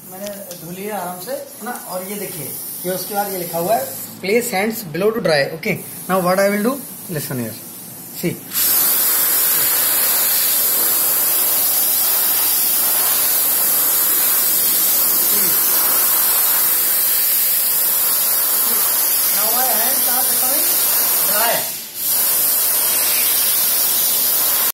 मैंने धो लिया आराम से ना। और ये देखिए, ये उसके बाद ये लिखा हुआ है place hands below to dry. Okay, now what I will do, listen here, see. Now my hands are becoming dry.